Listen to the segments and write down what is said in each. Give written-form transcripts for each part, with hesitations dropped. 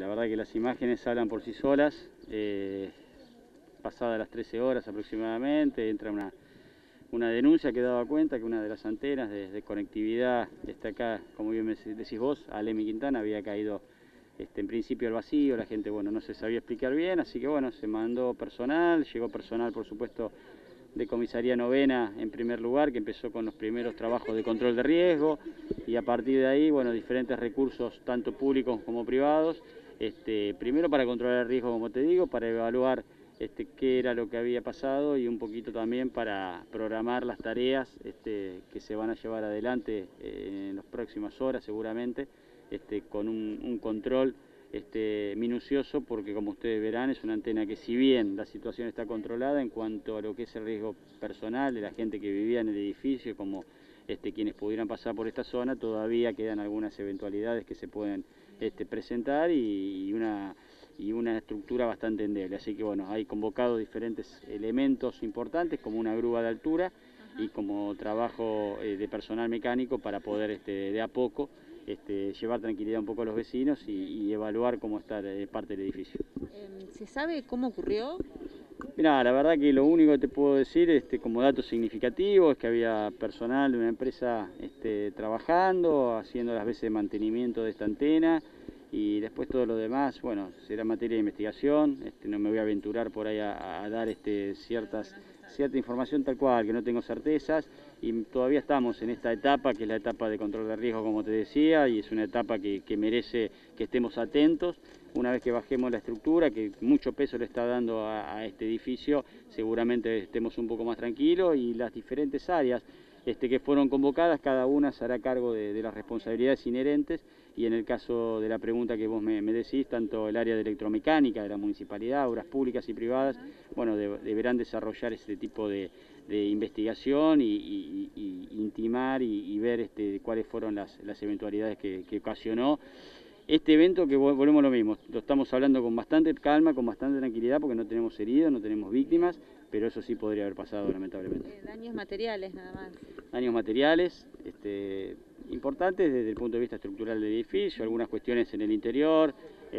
la verdad que las imágenes hablan por sí solas. Pasadas las 13 horas aproximadamente, entra una denuncia que daba cuenta que una de las antenas de conectividad está acá, como bien me decís vos, Alemi Quintana, había caído en principio al vacío. La gente, bueno, no se sabía explicar bien, así que bueno, se mandó personal, llegó personal por supuesto de Comisaría Novena en primer lugar, que empezó con los primeros trabajos de control de riesgo, y a partir de ahí, bueno, diferentes recursos, tanto públicos como privados, primero para controlar el riesgo, como te digo, para evaluar qué era lo que había pasado y un poquito también para programar las tareas que se van a llevar adelante en las próximas horas seguramente, con un control minucioso, porque como ustedes verán es una antena que, si bien la situación está controlada en cuanto a lo que es el riesgo personal de la gente que vivía en el edificio, como quienes pudieran pasar por esta zona, todavía quedan algunas eventualidades que se pueden presentar y una estructura bastante endeble. Así que bueno, hay convocado diferentes elementos importantes como una grúa de altura y como trabajo de personal mecánico para poder de a poco llevar tranquilidad un poco a los vecinos y evaluar cómo está parte del edificio. ¿Se sabe cómo ocurrió? Mirá, la verdad que lo único que te puedo decir como dato significativo es que había personal de una empresa trabajando, haciendo las veces de mantenimiento de esta antena, y después todo lo demás, bueno, será materia de investigación. No me voy a aventurar por ahí a dar cierta información tal cual, que no tengo certezas, y todavía estamos en esta etapa, que es la etapa de control de riesgo, como te decía, y es una etapa que merece que estemos atentos. Una vez que bajemos la estructura, que mucho peso le está dando a este edificio, seguramente estemos un poco más tranquilos, y las diferentes áreas que fueron convocadas, cada una se hará cargo de las responsabilidades inherentes, y en el caso de la pregunta que vos me decís, tanto el área de electromecánica de la municipalidad, obras públicas y privadas, bueno, deberán desarrollar este tipo de investigación y intimar y ver cuáles fueron las eventualidades que ocasionó este evento, que volvemos a lo mismo. Lo estamos hablando con bastante calma, con bastante tranquilidad, porque no tenemos heridos, no tenemos víctimas, pero eso sí podría haber pasado lamentablemente. Daños materiales nada más. Daños materiales importantes desde el punto de vista estructural del edificio, algunas cuestiones en el interior,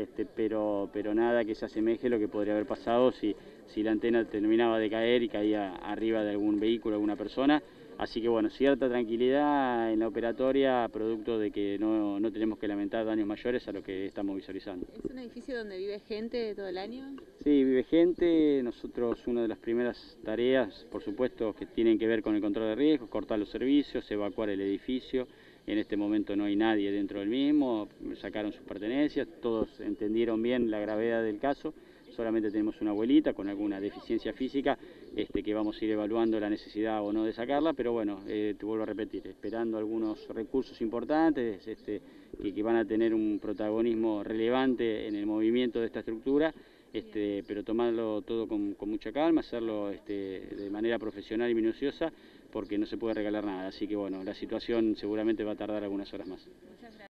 pero nada que se asemeje a lo que podría haber pasado si la antena terminaba de caer y caía arriba de algún vehículo, alguna persona. Así que bueno, cierta tranquilidad en la operatoria, producto de que no tenemos que lamentar daños mayores a lo que estamos visualizando. ¿Es un edificio donde vive gente todo el año? Sí, vive gente. Nosotros, una de las primeras tareas, por supuesto, que tienen que ver con el control de riesgos, cortar los servicios, evacuar el edificio. En este momento no hay nadie dentro del mismo, sacaron sus pertenencias, todos entendieron bien la gravedad del caso. Solamente tenemos una abuelita con alguna deficiencia física que vamos a ir evaluando la necesidad o no de sacarla, pero bueno, te vuelvo a repetir, esperando algunos recursos importantes que van a tener un protagonismo relevante en el movimiento de esta estructura, pero tomarlo todo con mucha calma, hacerlo de manera profesional y minuciosa, porque no se puede regalar nada. Así que bueno, la situación seguramente va a tardar algunas horas más.